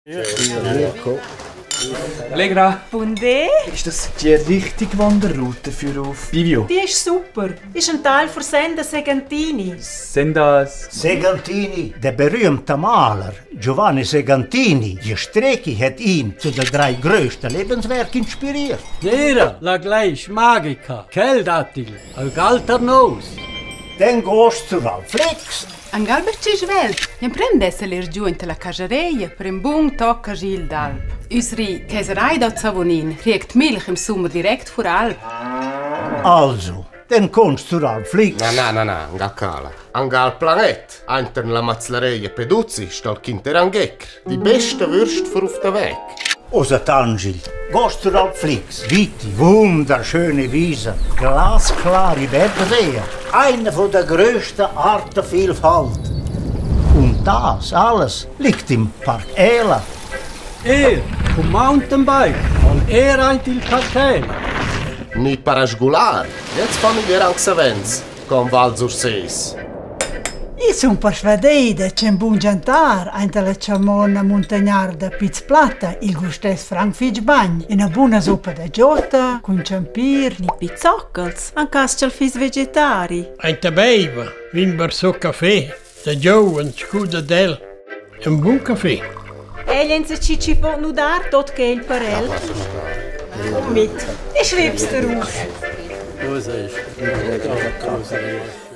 Allegra, Bundé? ist das die richtige Wanderroute für auf Bivio? Die ist super. Ist ein Teil von Senda Segantini. Sind das... Segantini, der berühmte Maler Giovanni Segantini, die Strecke hat ihn zu den 3 größten Lebenswerken inspiriert. Era, la gleich magica, Keldatil, al galternos. Dann gehst du zur Alflex. An galberci svel, jen prende esser giù in la cagereia per un buon tocca gil d'Alp. Usri Käserei da Zavonin kriegt Milch im Sommer direkt vor Alp. Also, dann kommst du zur Alflex. Na, Gaccala. Anche al Planet, hinter la Mazzlareia Peduzzi, sta il Kinterangecker. Die beste Würste für auf den Weg. Osatangil, gehst zur Alflex. Weite, wunderschöne Wiesen, glasklare Bergseen. Eine von der grössten Artenvielfalt. Und das alles liegt im Park Ela. Con mountainbike, on era il cartel. Ni parasgulari. Jetzt fanno i Geranxavens, con Val Surseis. Io sono persuadida che un buon jantar anche la ciamona montagnarda Piz Plata, il gustes Frank Fitzbagn, e una buona zuppa da giota, con ciampir, Pizzoccals, anche scalfis vegetari. Ein beiva, vin barso caffè, da Joe, scuda del, un buon caffè. Elien se ci può nudar tot che il parel. Komm mit, ich schreib's dir auf. Cosa ist?